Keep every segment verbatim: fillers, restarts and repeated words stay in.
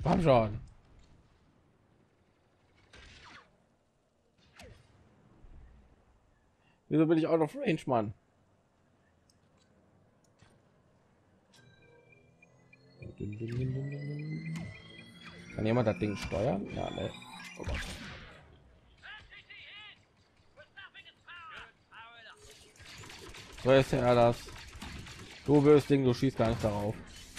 Komm schon. Wieso bin ich auch noch Range, Mann? Kann jemand das Ding steuern? Ja, ne. Oh Gott. So ist ja das. Du wirst Ding, du schießt gar nicht darauf.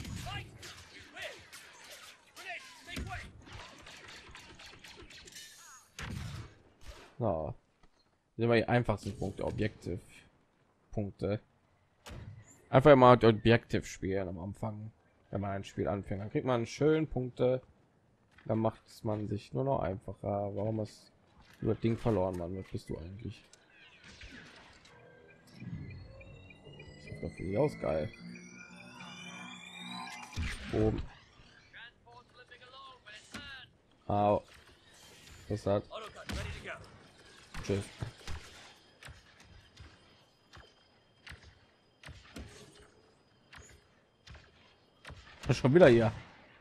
So. Sind wir die einfachsten Punkte, Objektiv Punkte. Einfach mal Objektiv spielen am Anfang, wenn man ein Spiel anfängt, dann kriegt man schön Punkte. Dann macht man sich nur noch einfacher. Warum ist über Ding verloren, Mann? Was bist du eigentlich? Das finde ich aus geil. Oben. Au. Was hat? Tschüss. Schon wieder hier.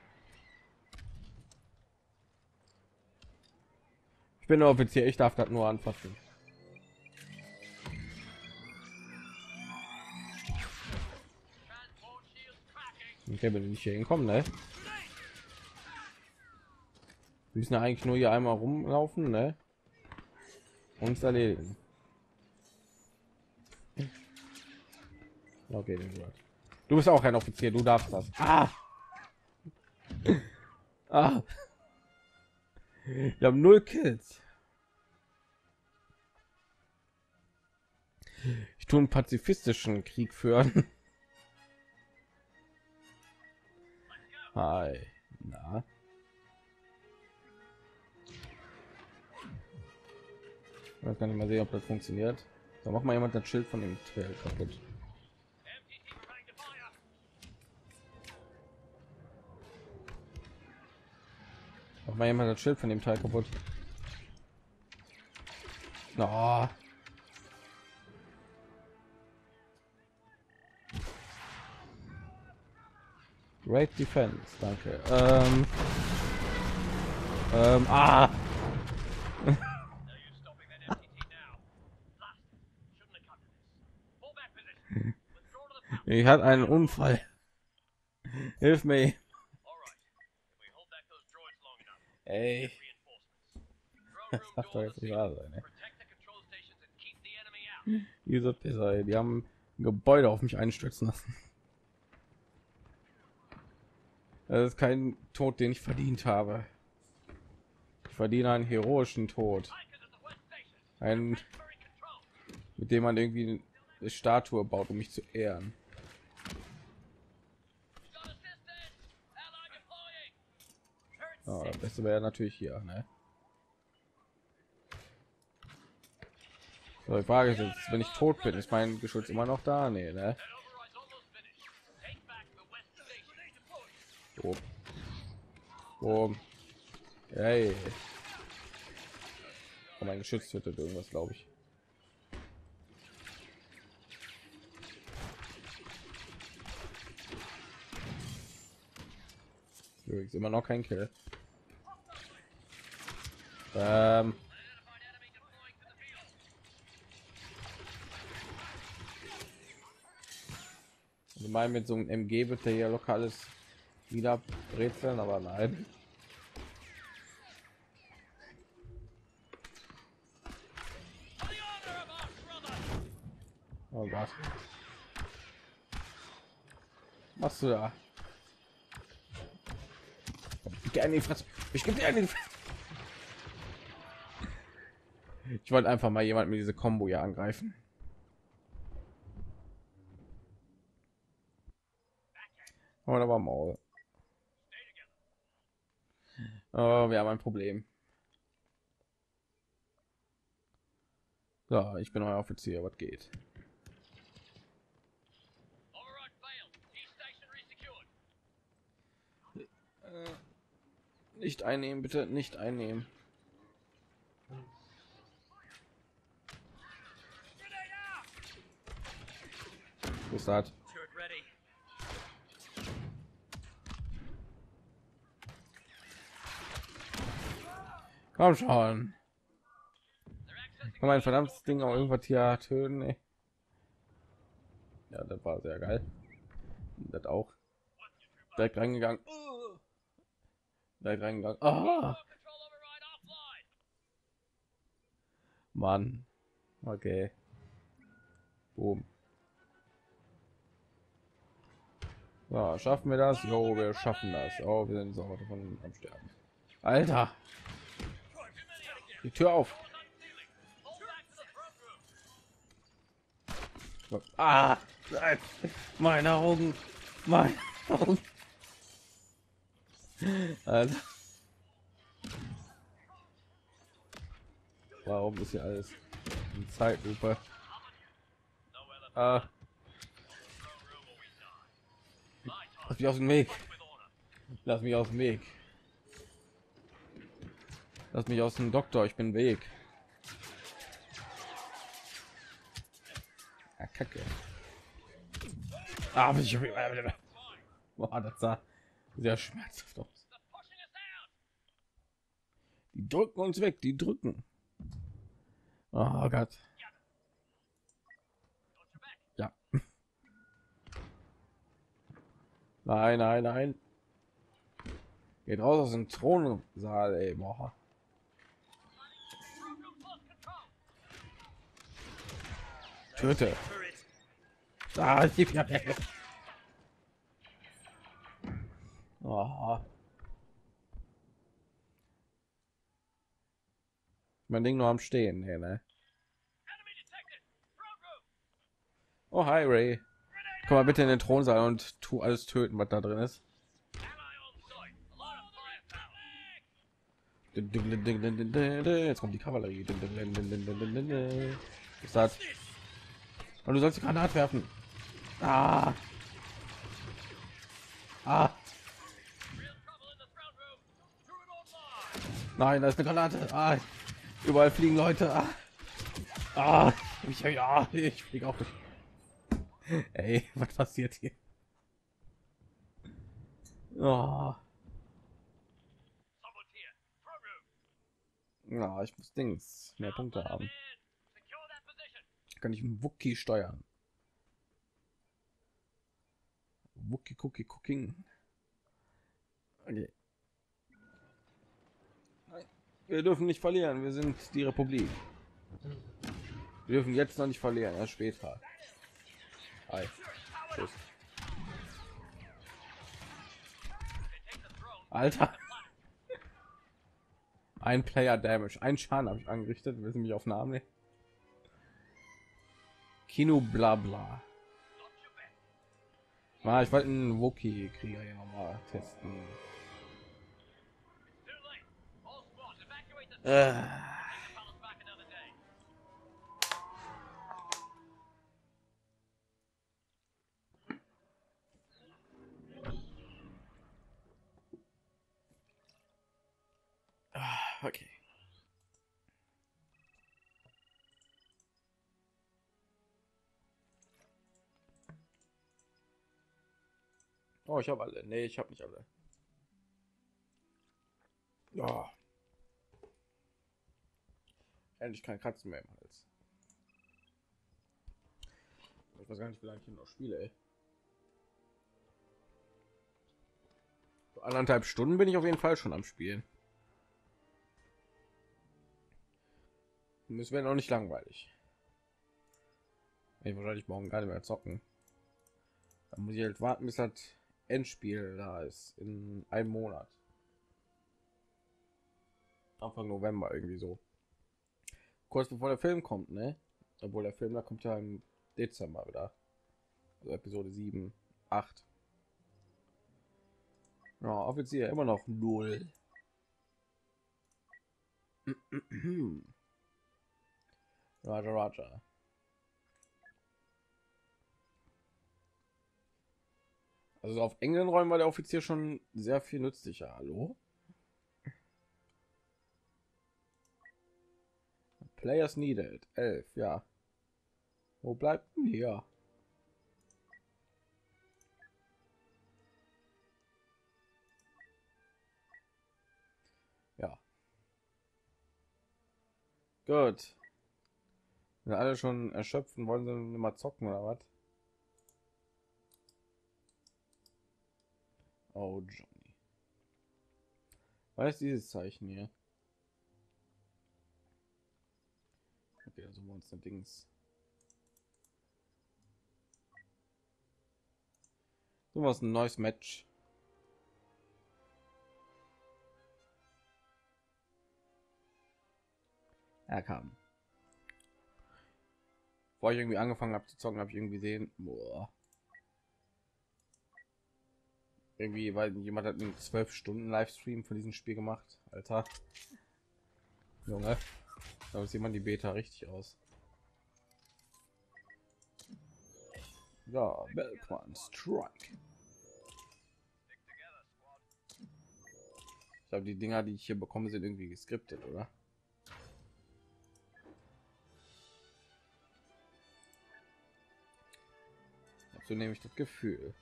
Ich bin der Offizier, ich darf das nur anfassen. Okay, wenn ich nicht hier hinkommen, ne? Wir müssen eigentlich nur hier einmal rumlaufen, ne? Uns erledigen. Okay, du bist auch ein Offizier, du darfst das. Ah! Ah! Wir haben null Kills. Ich tue einen pazifistischen Krieg führen. Hi. Na? Ich kann nicht mal sehen, ob das funktioniert. Da macht mal jemand das Schild von dem Trail kaputt. Mach mal jemand das Schild von dem Teil kaputt. No. Great Defense, danke. Ähm, ähm, ah. Ich hatte einen Unfall. Hilf mir. Ey. Das darf doch jetzt nicht wahr sein, ey. Diese Pisser, die haben ein Gebäude auf mich einstürzen lassen. Das ist kein Tod, den ich verdient habe. Ich verdiene einen heroischen Tod. Ein, mit dem man irgendwie eine Statue baut, um mich zu ehren. Oh, das Beste wäre natürlich hier, ne? So, die Frage ist jetzt, wenn ich tot bin, ist mein Geschütz immer noch da? Nee, ne? Oh. Oh. Hey. Oh, mein Geschütz tötet irgendwas, glaube ich. Übrigens immer noch kein Kill. Ähm. Ich meine, mit so einem M G wird der ja lokales wieder brezeln, aber nein. Oh Gott. Was machst du da? Ich gerne die Fresse. Ich gebe dir eine. Ich wollte einfach mal jemand mit diese Combo hier angreifen. Oder aber Maul. Oh, wir haben ein Problem. So, ich bin euer Offizier. Was geht? Äh, nicht einnehmen, bitte nicht einnehmen. Was hat? Komm schon. Kann mein verdammtes Ding auch irgendwas hier töten? Nee. Ja, das war sehr geil. Das auch. Direkt reingegangen. Direkt reingegangen. Ah, Mann. Okay. Boom. Ja, schaffen wir das? Jo, wir schaffen das. Oh, wir sind sauber davon am Sterben. Alter. Die Tür auf. Ah, nein. Meine Augen. Meine Augen. Alter. Warum ist hier alles in Zeitlupe? Ah. Lass mich aus dem Weg. Lass mich aus dem Weg. Lass mich aus dem Doktor. Ich bin Weg. Ah, Kacke. Ah, ich... Boah, das sah sehr schmerzhaft aus. Die drücken uns weg. Die drücken. Oh Gott. Ja. Nein, nein, nein. Geht raus aus dem Thronsaal, ey. Boah. Töte. Ah, ich geb ja weg. Oh. Mein Ding nur am Stehen. Nee, ne? Oh, hi, Ray. Komm mal bitte in den Thronsaal und tu alles töten, was da drin ist. Jetzt kommt die Kavallerie. Ist das? Und du sollst die Granate werfen. Ah. Ah. Nein, da ist eine Granate. Ah. Überall fliegen Leute. Ah. Ah. Ich, ja, ich fliege auch durch. Ey, was passiert hier? Oh. Ja, ich muss Dings mehr Punkte haben. Kann ich einen Wookie steuern? Wookie Cookie Cooking. Okay. Wir dürfen nicht verlieren. Wir sind die Republik. Wir dürfen jetzt noch nicht verlieren. Erst später. Hi. Tschüss. Alter. Ein Player Damage. Ein Schaden habe ich angerichtet. Wir sind mich auf Namen. Kino Blabla. Ah, ich wollte einen Wookie Krieger hier noch mal testen. Äh. Okay. Oh, ich habe alle. Nee, ich habe nicht alle. Ja. Endlich kein Katzen mehr im Hals. Ich weiß gar nicht, wie lange ich noch spiele. Ey. So anderthalb Stunden bin ich auf jeden Fall schon am Spielen. Müssen wir noch nicht langweilig. Ich wahrscheinlich morgen gar nicht mehr zocken. Dann muss ich halt warten, bis das Endspiel da ist in einem Monat. Anfang November irgendwie so. Kurz bevor der Film kommt, ne? Obwohl der Film da kommt ja im Dezember wieder. Also Episode sieben, acht. Ja, Offizier immer noch null. Roger, Roger. Also auf engen Räumen war der Offizier schon sehr viel nützlicher. Hallo? Players needed. elf, ja. Wo bleibt denn hier? Ja. Gut. Sind alle schon erschöpft und wollen sie mal zocken oder was? Oh, Johnny. Was ist dieses Zeichen hier? Okay, also wir uns ein Dings. So was ein neues Match. Er kam. Bevor ich irgendwie angefangen habe zu zocken, habe ich irgendwie gesehen, boah. Irgendwie, weil jemand hat einen zwölf Stunden Livestream von diesem Spiel gemacht. Alter. Junge. Da sieht man die Beta richtig aus. Ja, Belquan Strike. Ich glaube, die Dinger, die ich hier bekomme, sind irgendwie geskriptet, oder? So nehme ich das Gefühl.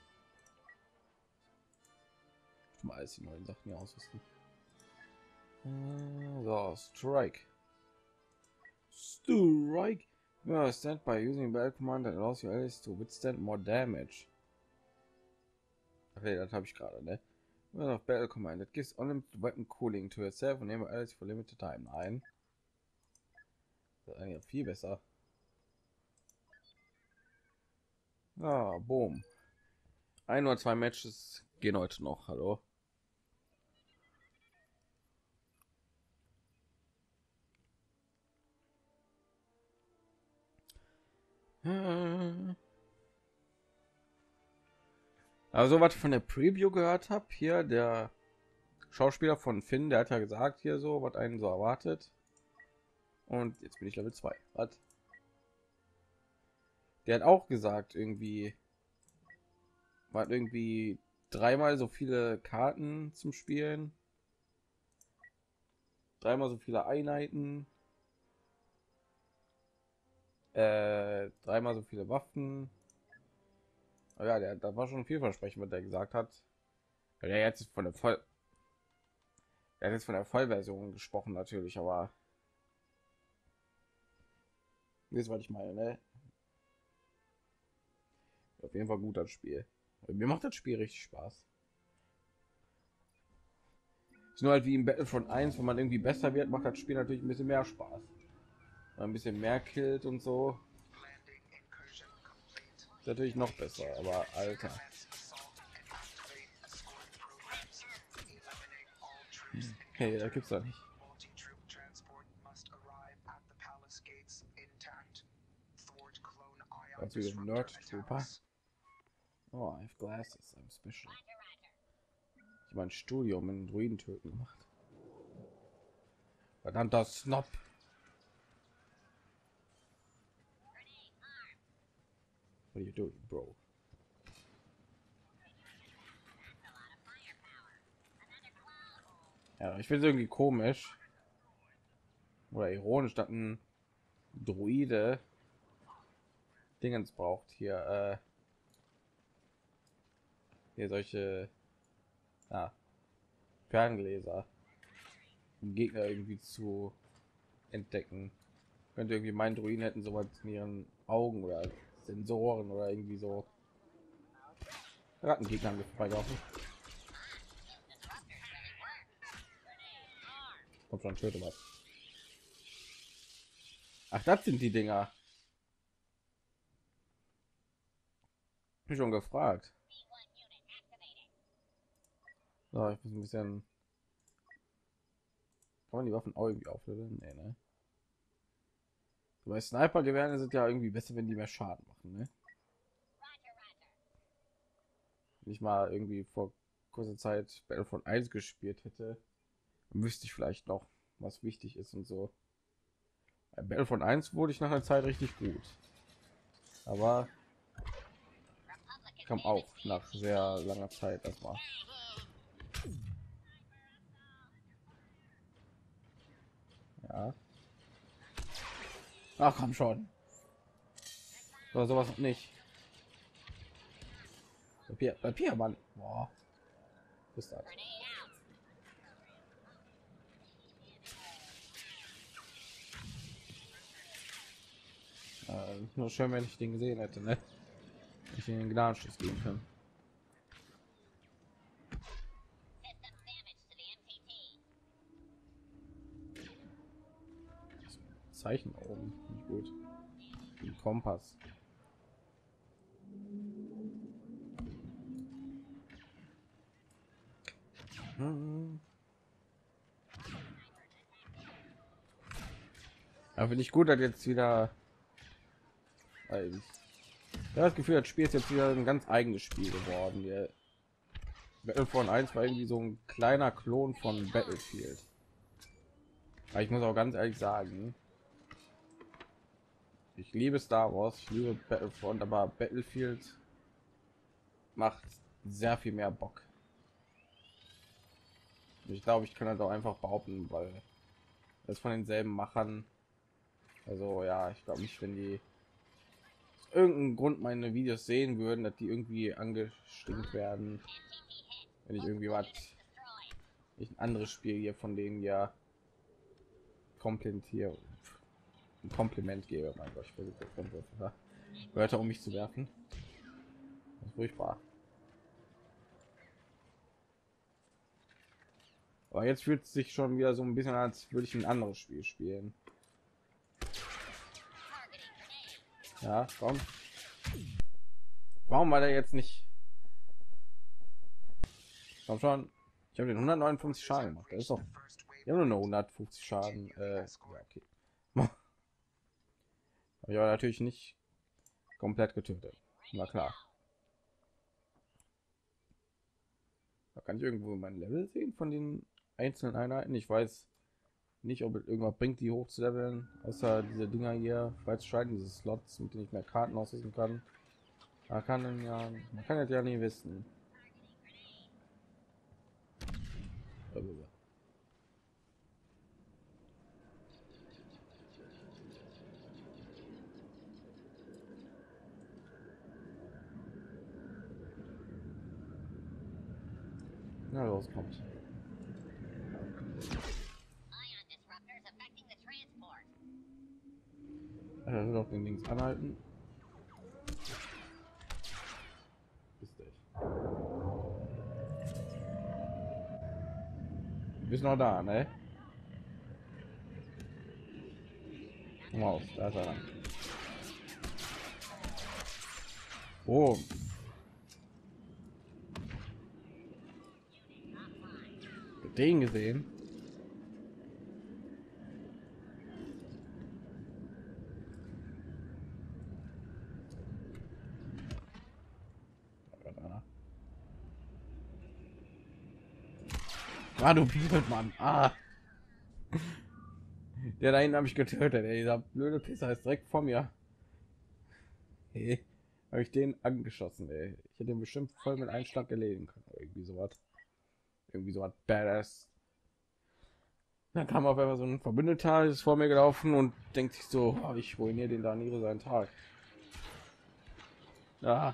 Mal alles die neuen Sachen hier ausrüsten. So, Strike. Strike. Yeah, stand by using battle command that allows your allies to withstand more damage. Okay, das habe ich gerade, ne? Well, of battle command that gives unlimited weapon cooling to yourself and enable allies for limited time. Nein. Das ist eigentlich viel besser. Ah, boom. Ein oder zwei Matches gehen heute noch. Hallo. Also was ich von der Preview gehört habe, hier der Schauspieler von Finn, der hat ja gesagt hier so, was einen so erwartet. Und jetzt bin ich Level zwei. Was? Der hat auch gesagt, irgendwie war irgendwie dreimal so viele Karten zum Spielen, dreimal so viele Einheiten, äh, dreimal so viele Waffen. Oh ja, der, da war schon vielversprechend, was der gesagt hat. Der jetzt von der Voll, er hat jetzt von der Vollversion gesprochen natürlich, aber das was ich meine, ne? Auf jeden Fall gut das Spiel. Mir macht das Spiel richtig Spaß. Ist nur halt wie im Battlefront eins, wenn man irgendwie besser wird, macht das Spiel natürlich ein bisschen mehr Spaß. Ein bisschen mehr killt und so. Ist natürlich noch besser, aber Alter. Hey, da gibt's doch nicht. Also wieder Nerd Trooper. Oh, I have glasses. I'm special. Ich mein Studium in Druiden töten gemacht. Verdammter Snob. What are you doing, bro? Ja, ich finde es irgendwie komisch oder ironisch, dass ein Druide Dingens braucht hier, äh, hier solche ja, Ferngläser, um Gegner irgendwie zu entdecken. Könnte irgendwie meinen Druiden hätten sowas in ihren Augen oder Sensoren oder irgendwie so. Rattengegner vorbeigelaufen. Kommt schon, töte was. Ach, das sind die Dinger. Bin schon gefragt. So, ich muss ein bisschen. Kann man die Waffen auch irgendwie aufleveln? Nee, ne? Bei Sniper-Gewehren sind ja irgendwie besser, wenn die mehr Schaden machen, ne? Wenn ich mal irgendwie vor kurzer Zeit Battlefront eins gespielt hätte, dann wüsste ich vielleicht noch, was wichtig ist und so. Bei Battlefront eins wurde ich nach einer Zeit richtig gut. Aber kam auch nach sehr langer Zeit erstmal. Ja. Ach komm schon. Oder sowas noch nicht. Papier, Papier, Mann. Boah. Ist das? Äh, nur schön, wenn ich den gesehen hätte, ne? Ich in den Gnadenschuss gehen kann. Zeichen oben, nicht gut. Ein Kompass. Hm. Aber finde ich gut, dass jetzt wieder. Weil ich ja, das Gefühl, das Spiel ist jetzt wieder ein ganz eigenes Spiel geworden. Der Battlefront eins war irgendwie so ein kleiner Klon von Battlefield. Aber ich muss auch ganz ehrlich sagen, ich liebe Star Wars, ich liebe Battlefront, aber Battlefield macht sehr viel mehr Bock. Ich glaube, ich kann das auch einfach behaupten, weil das von denselben Machern. Also ja, ich glaube nicht, wenn die aus irgendeinem Grund meine Videos sehen würden, dass die irgendwie angestimmt werden, wenn ich irgendwie was, ich ein anderes Spiel hier von denen ja komplett hier ein Kompliment gebe. Mein Gott, ich versuche jetzt ganz ja, Wörter um mich zu werfen. Das ist furchtbar. Aber jetzt fühlt es sich schon wieder so ein bisschen an, als würde ich ein anderes Spiel spielen. Ja, warum? Warum war der jetzt nicht? Komm schon. Ich habe den hundertneunundfünfzig Schaden gemacht. Das ist doch. Wir haben nur hundertfünfzig Schaden. Äh, ja, okay. Aber ich war natürlich nicht komplett getötet. Na klar. Da kann ich irgendwo mein Level sehen von den einzelnen Einheiten. Ich weiß nicht, ob es irgendwas bringt, die hoch zu leveln, außer diese Dinger hier freizuschalten, diese Slots, mit denen ich mehr Karten ausrüsten kann. Man kann ja, man kann ja nie wissen. Na, rauskommt. Also nur noch den links anhalten. Bist du echt. Du bist noch da, ne? Wow, da ist er. Oh. Den gesehen. Ah, du Biebelt, Mann. Ah. Der da hinten habe ich getötet. Ey, dieser blöde Pisser ist direkt vor mir. Hey, habe ich den angeschossen, ey. Ich hätte den bestimmt voll mit einem Schlag erledigen können. Irgendwie sowas. Irgendwie sowas badass. Dann kam auf einmal so ein Verbündeter, ist vor mir gelaufen und denkt sich so, oh, ich ruiniere den Danilo seinen Tag. Ja.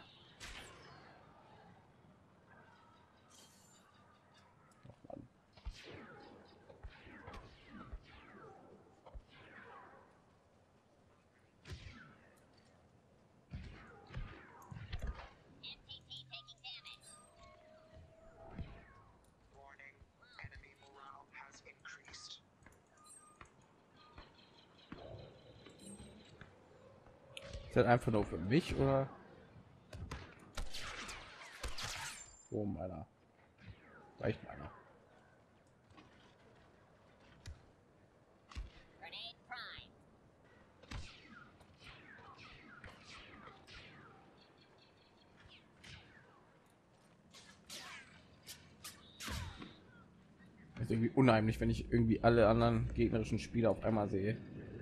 Ist das einfach nur für mich oder? Oh meiner. Reicht meiner. Ist irgendwie unheimlich, wenn ich irgendwie alle anderen gegnerischen Spieler auf einmal sehe.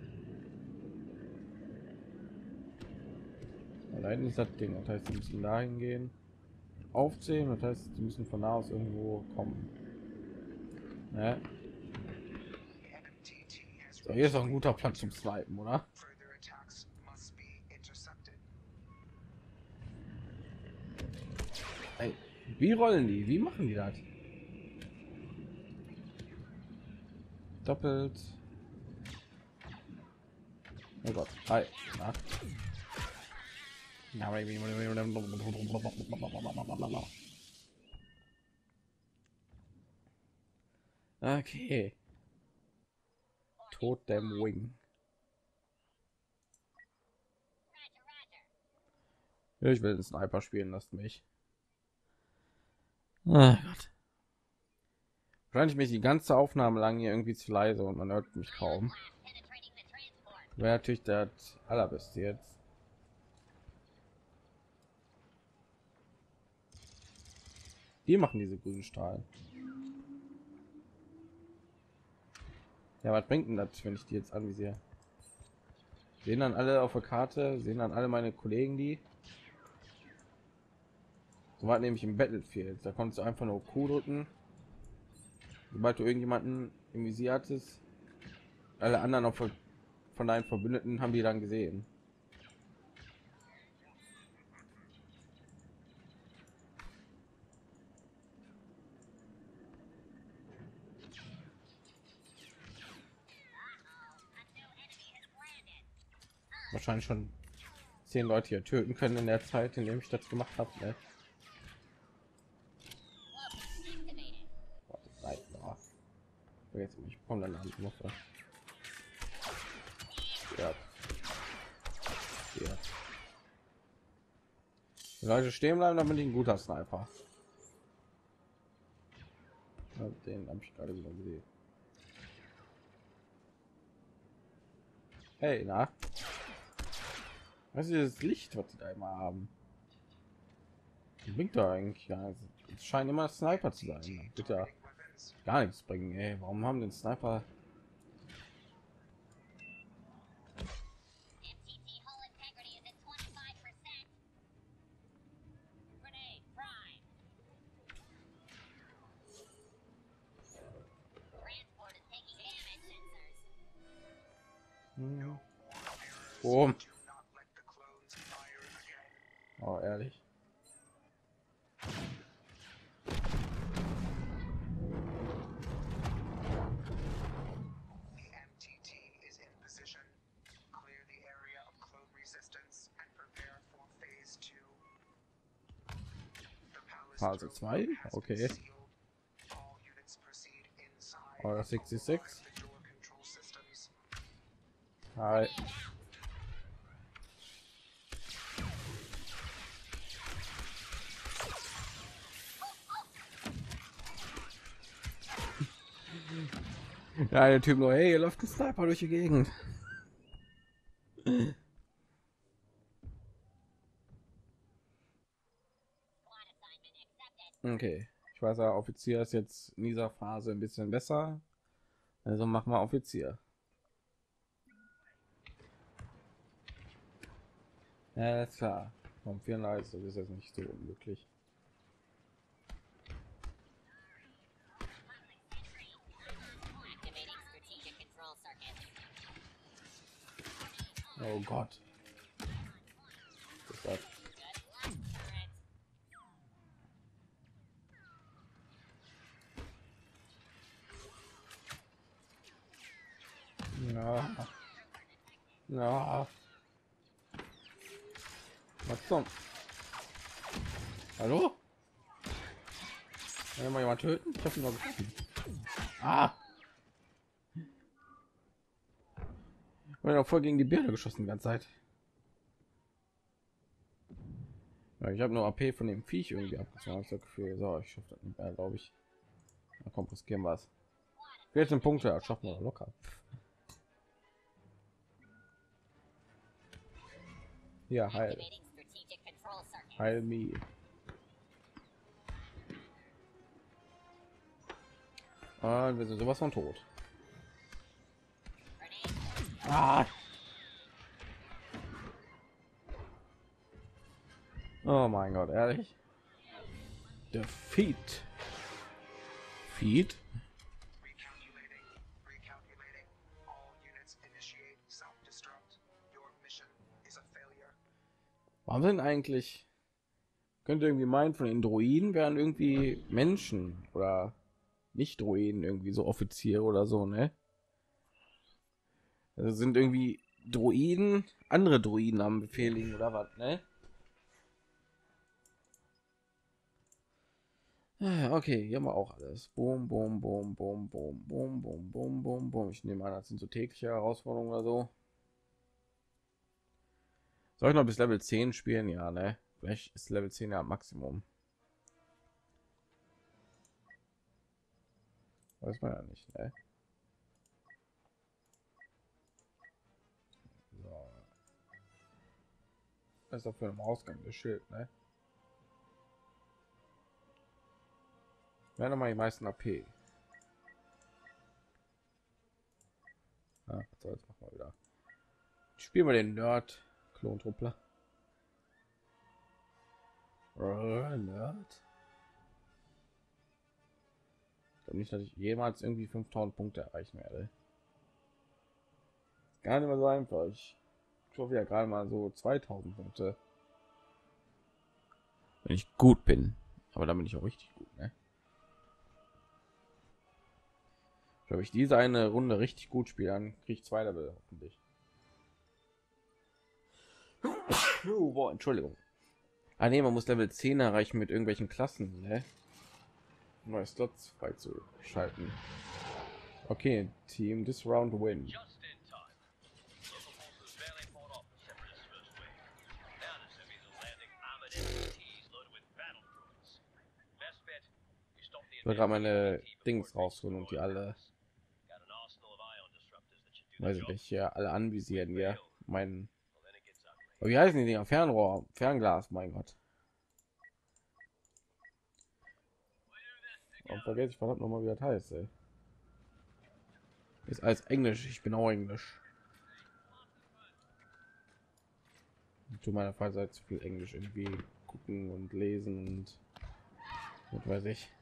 Allein ist das Ding, das heißt, sie müssen dahin gehen, aufzählen, das heißt, die müssen von da aus irgendwo kommen. Ne? So, hier ist auch ein guter Platz zum Snipen, oder? Ey, wie rollen die? Wie machen die das? Doppelt. Oh Gott. Hi. Na? Okay. Totem Wing. Ich will den Sniper spielen, lasst mich. Oh Gott. Wahrscheinlich mich die ganze Aufnahme lang hier irgendwie zu leise und man hört mich kaum. Wäre natürlich der allerbeste jetzt. Die machen diese grünen Strahlen. Ja, was bringt denn das, wenn ich die jetzt anvisiere? Sehen dann alle auf der Karte, sehen dann alle meine Kollegen die. So war nämlich im Battlefield. Da konntest du einfach nur Q drücken. Sobald du irgendjemanden im Visier hattest, alle anderen auf von deinen Verbündeten haben die dann gesehen. Wahrscheinlich schon zehn Leute hier töten können in der Zeit, in dem ich das gemacht habe. Ne? Jetzt ich komme dann an. Ja. Ja. Die Leute stehen bleiben, dann bin ich ein guter Sniper. Ja, den habe ich gerade wieder gesehen. Hey, na? Was ist das Licht, was sie da immer haben? Bringt da eigentlich gar nichts. Es scheint immer Sniper zu sein. Bitte gar nichts bringen. Ey. Warum haben den Sniper? Hm. Oh. Oh, ehrlich. Phase zwei, okay. Oder sechsundsechzig. Hi. Ja, der Typ nur, hey, ihr läuft ein Sniper durch die Gegend. Okay, ich weiß ja, Offizier ist jetzt in dieser Phase ein bisschen besser, also machen wir Offizier. Ja, ist klar. Vom vierunddreißig ist jetzt nicht so unmöglich. Oh Gott. Das ja. Ja. Was zum? Hallo? Kann mal jemand töten? Ich hab ihn noch gefunden. Ah! Ich bin auch voll gegen die Birne geschossen die ganze Zeit. Ja, ich habe nur A P von dem Viech irgendwie abgezogen. Ich das Gefühl, so, ich schaffe das nicht mehr, glaube ich. Na komm, riskieren wir es. vierzehn Punkte, ja, schaffen wir locker. Ja, heil. Heil me. Und wir sind sowas von tot. Ah. Oh mein Gott, ehrlich. Defeat. Feed. Warum sind eigentlich? Könnte irgendwie meinen, von den Droiden wären irgendwie Menschen oder nicht Droiden irgendwie so Offiziere oder so, ne? Das sind irgendwie Druiden, andere Druiden am Befehl liegen oder was, ne? Ah, okay, hier haben wir auch alles. Boom, boom, boom, boom, boom, boom, boom, boom, boom, boom. Ich nehme an, das sind so tägliche Herausforderungen oder so. Soll ich noch bis Level zehn spielen? Ja, ne? Vielleicht ist Level zehn ja Maximum. Weiß man ja nicht, ne? So. Das ist doch für einen Ausgang das Schild, ne? Wer noch mal die meisten A P? Ah, so, jetzt machen wir wieder. Spielen wir den Nerd Klontruppler. Äh, Nerd. Ich glaube nicht, dass ich jemals irgendwie fünftausend Punkte erreichen werde. Gar nicht mehr so einfach. Ich hoffe ja gerade mal so zweitausend Punkte. Wenn ich gut bin. Aber dann bin ich auch richtig gut, ne? Glaube ich diese eine Runde richtig gut spiele, dann kriege ich zwei Level hoffentlich. Oh, boah, Entschuldigung. Ah nee, man muss Level zehn erreichen mit irgendwelchen Klassen, ne? Neue Slots freizuschalten. Okay, Team, this round win. Ich will gerade meine Dings rausholen und die alle, weiß ich nicht, ja, alle anvisieren, ja. Mein, oh, wie heißen die Dinger? Fernrohr, Fernglas, mein Gott. Und vergesse ich verdammt noch mal, wie das heißt, ey. Ist als Englisch, ich bin auch Englisch. Zu meiner Freizeit zu viel Englisch irgendwie gucken und lesen und was weiß ich.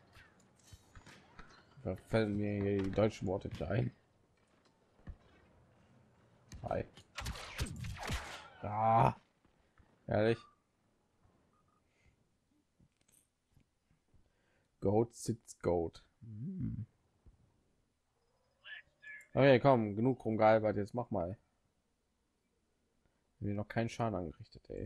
Da fallen mir hier die deutschen Worte nicht ein. Hi. Ah, ehrlich. Goat sitzt Goat. Hm. Okay, komm, genug rumgealbert, jetzt mach mal. Mir noch keinen Schaden angerichtet, ey.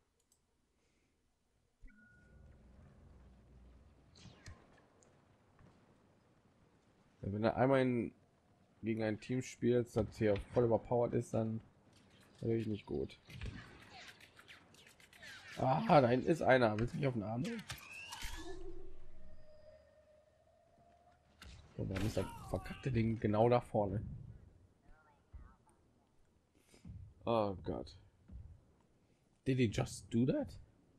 Wenn er einmal in, gegen ein Team spielt, das hier voll überpowered ist, dann ich nicht gut. Ah, da hinten ist einer. Willst du mich auf den Arm nehmen? Und dann ist das verkackte Ding genau da vorne. Oh Gott. Did he just do that?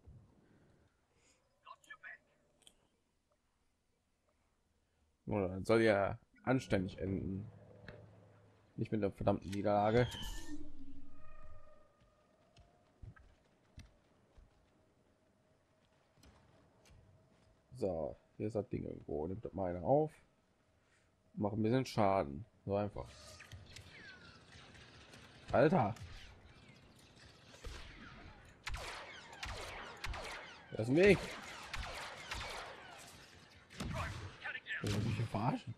Oder soll ja anständig enden. Nicht mit der verdammten Niederlage. So, hier ist das Ding irgendwo. Nimmt das mal eine auf. Macht ein bisschen Schaden. So einfach. Alter. Das ist ein Weg. Ich mich verarschen.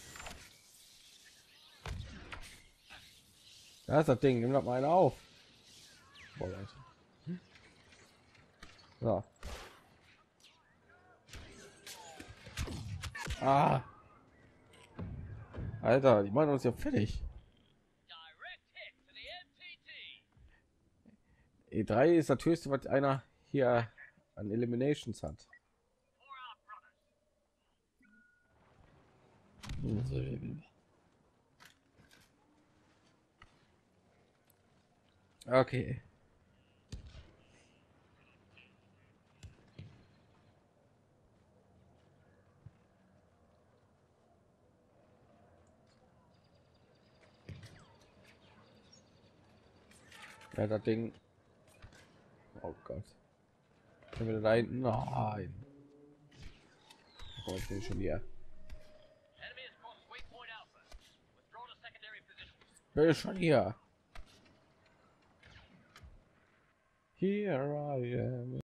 Da ist das Ding. Nimm das mal eine auf. Boah, Leute. So. Ah. Alter, die machen uns ja fertig. E drei ist das höchste, was einer hier an Eliminations hat. Okay. Ja, das Ding. Oh Gott. Können wir da hinten? Nein. Oh, ich bin schon hier. Bin schon hier. Here I am.